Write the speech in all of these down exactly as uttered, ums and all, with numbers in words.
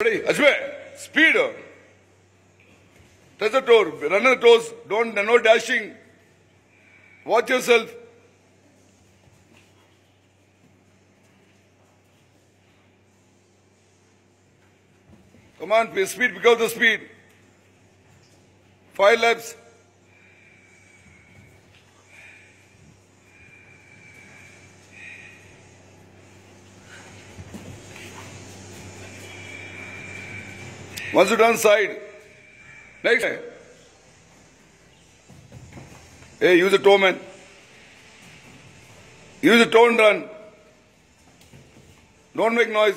Ready? Ajme, speed. Touch the toe. Run on the toes. Don't, no dashing. Watch yourself. Come on, please. Speed, pick up the speed. Five laps. Once you done side. Next. Hey, use the toe, man. Use the toe and run. Don't make noise.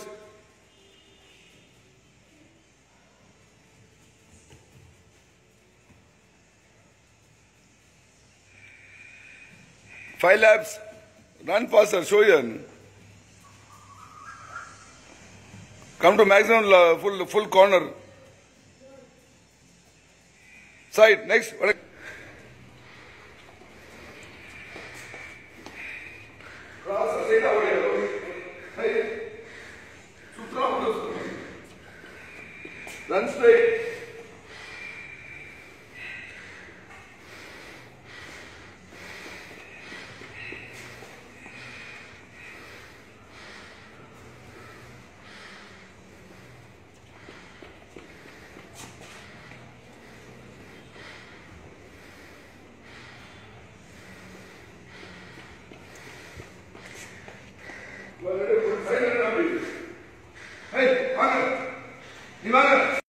Five laps. Run faster. Show you. Come to maximum uh, full full corner. Side. Next. Run straight. Hey, Anand, Ivan.